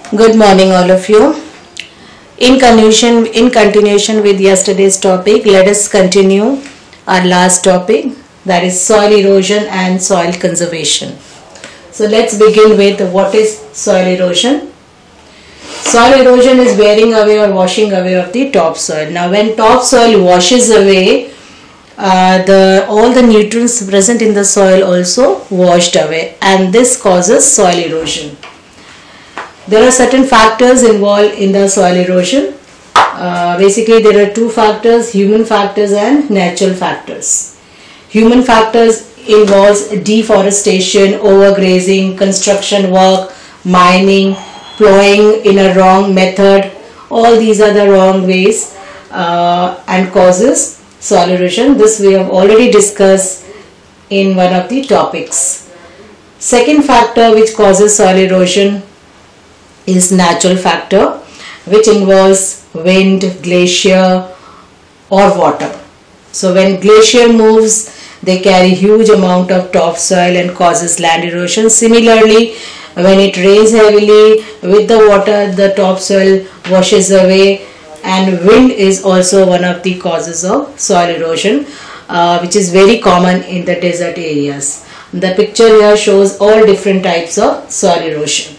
Good morning, all of you. In continuation with yesterday's topic, let us continue our last topic, that is soil erosion and soil conservation. So let's begin with what is soil erosion. Soil erosion is wearing away or washing away of the topsoil. Now, when topsoil washes away, all the nutrients present in the soil also washed away, and this causes soil erosion. There are certain factors involved in the soil erosion. Basically, there are two factors: human factors and natural factors. Human factors involves deforestation, overgrazing, construction work, mining, plowing in a wrong method. All these are the wrong ways and causes soil erosion. This we have already discussed in one of the topics. Second factor which causes soil erosion is natural factor, which involves wind, glacier or water. So when glacier moves, they carry huge amount of topsoil and causes land erosion. Similarly, when it rains heavily, with the water the topsoil washes away, and wind is also one of the causes of soil erosion, which is very common in the desert areas. The picture here shows all different types of soil erosion.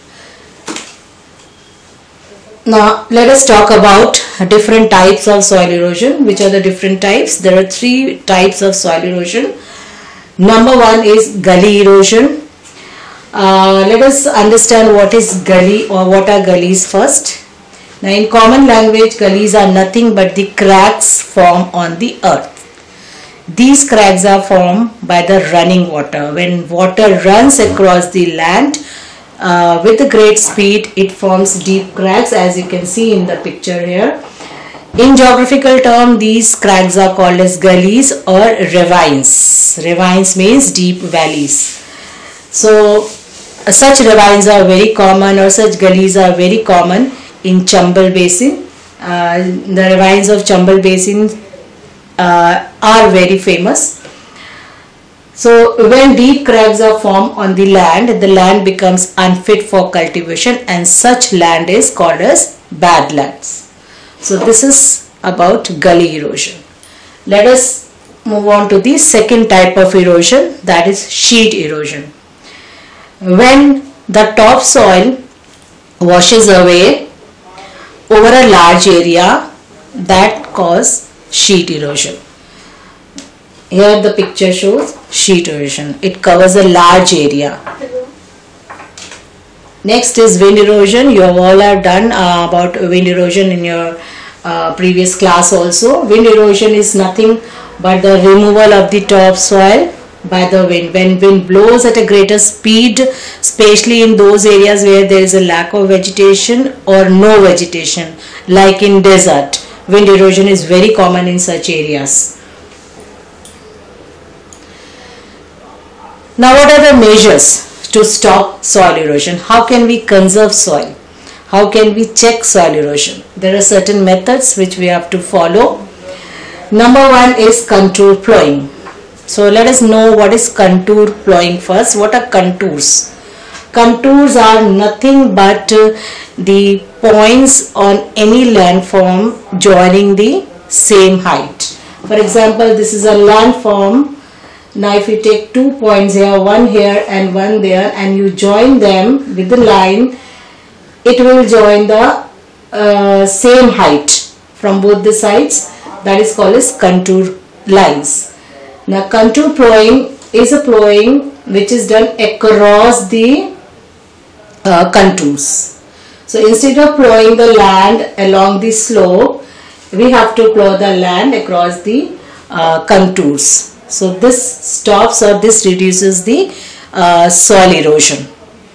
Now let us talk about different types of soil erosion. Which are the different types? There are three types of soil erosion. Number one is gully erosion. Let us understand what is gully or what are gullies first. Now, in common language, gullies are nothing but the cracks formed on the earth. These cracks are formed by the running water. When water runs across the land with a great speed, it forms deep cracks, as you can see in the picture here. In geographical term, these cracks are called as gullies or ravines. Ravines means deep valleys. So such ravines are very common, or such gullies are very common in Chambal Basin. The ravines of Chambal Basin are very famous. So when deep cracks are formed on the land becomes unfit for cultivation, and such land is called as badlands. So this is about gully erosion. Let us move on to the second type of erosion, that is sheet erosion. When the topsoil washes away over a large area, that causes sheet erosion. Here the picture shows sheet erosion. It covers a large area. Next is wind erosion. You all have done about wind erosion in your previous class also. Wind erosion is nothing but the removal of the topsoil by the wind. When wind blows at a greater speed, especially in those areas where there is a lack of vegetation or no vegetation, like in desert, wind erosion is very common in such areas. Now, what are the measures to stop soil erosion? How can we conserve soil? How can we check soil erosion? There are certain methods which we have to follow. Number one is contour plowing. So let us know what is contour plowing first. What are contours? Contours are nothing but the points on any landform joining the same height. For example, this is a landform. Now if you take 2 points here, one here and one there, and you join them with the line, it will join the same height from both the sides. That is called as contour lines. Now contour plowing is a plowing which is done across the contours. So instead of plowing the land along the slope, we have to plow the land across the contours. So this stops or this reduces the soil erosion.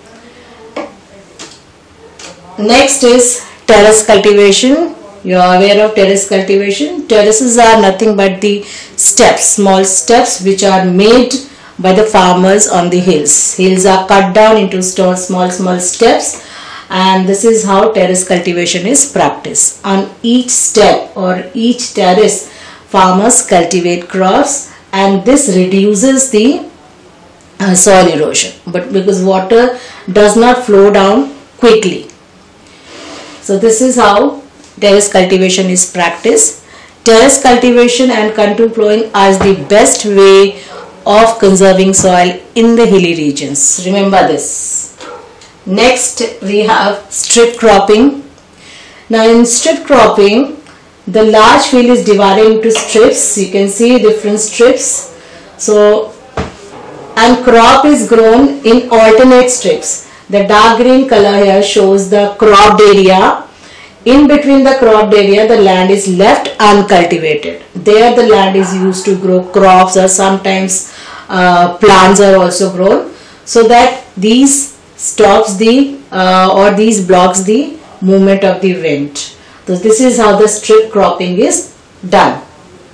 Next is terrace cultivation. You are aware of terrace cultivation. Terraces are nothing but the steps, small steps which are made by the farmers on the hills. Hills are cut down into small steps, and this is how terrace cultivation is practiced. On each step or each terrace, farmers cultivate crops, and this reduces the soil erosion, but because water does not flow down quickly. So this is how terrace cultivation is practiced. Terrace cultivation and contour plowing are the best way of conserving soil in the hilly regions. Remember this. Next we have strip cropping. Now in strip cropping, the large field is divided into strips. You can see different strips. So, and crop is grown in alternate strips. The dark green color here shows the cropped area. In between the cropped area, the land is left uncultivated. There the land is used to grow crops, or sometimes plants are also grown, so that these stops the or these blocks the movement of the wind. So this is how the strip cropping is done.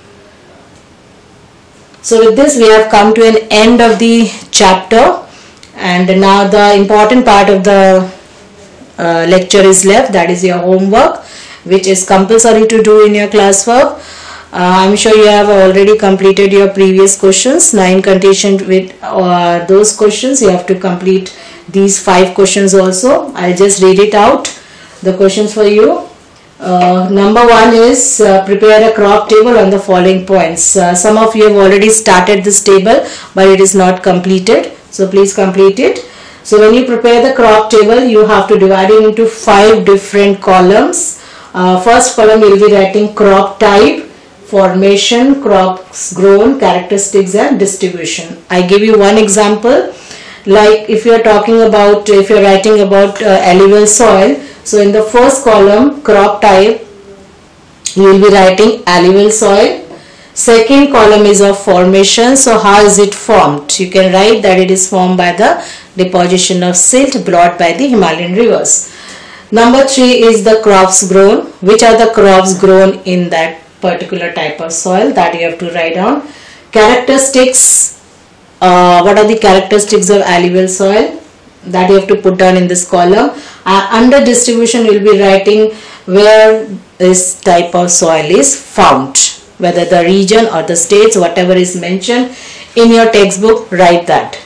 So with this we have come to an end of the chapter, and now the important part of the lecture is left, that is your homework, which is compulsory to do in your classwork. I'm sure you have already completed your previous questions. Now in continuation with those questions, you have to complete these 5 questions also. I'll just read it out, the questions for you. Number 1 is prepare a crop table on the following points. Some of you have already started this table, but it is not completed, so please complete it. So when you prepare the crop table, you have to divide it into 5 different columns. First column you will be writing crop type, formation, crops grown, characteristics and distribution. I give you one example. Like if you are talking about, if you are writing about alluvial soil, so in the first column crop type you will be writing alluvial soil. Second column is of formation, so how is it formed? You can write that it is formed by the deposition of silt brought by the Himalayan rivers. Number 3 is the crops grown. Which are the crops grown in that particular type of soil? That you have to write down. Characteristics, what are the characteristics of alluvial soil? That you have to put down in this column. Under distribution you will be writing where this type of soil is found, whether the region or the states, whatever is mentioned in your textbook, write that.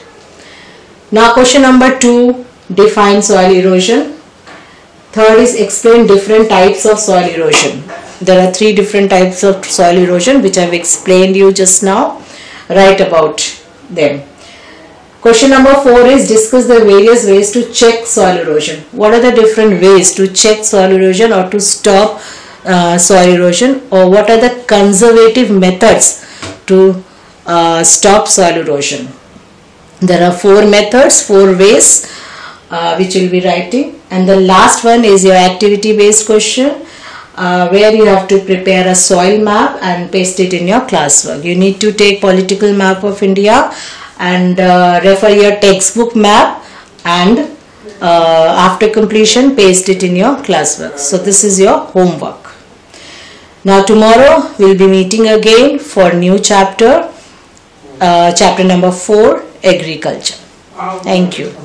Now question number 2, define soil erosion. Third is explain different types of soil erosion. There are 3 different types of soil erosion which I have explained you just now. Write about them. Question number 4 is discuss the various ways to check soil erosion. What are the different ways to check soil erosion or to stop soil erosion, or what are the conservative methods to stop soil erosion? There are 4 methods, 4 ways which you will be writing, and the last one is your activity based question where you have to prepare a soil map and paste it in your classwork. You need to take political map of India and refer your textbook map, and after completion paste it in your classwork. So this is your homework. Now tomorrow we will be meeting again for new chapter, chapter number 4, agriculture. Thank you.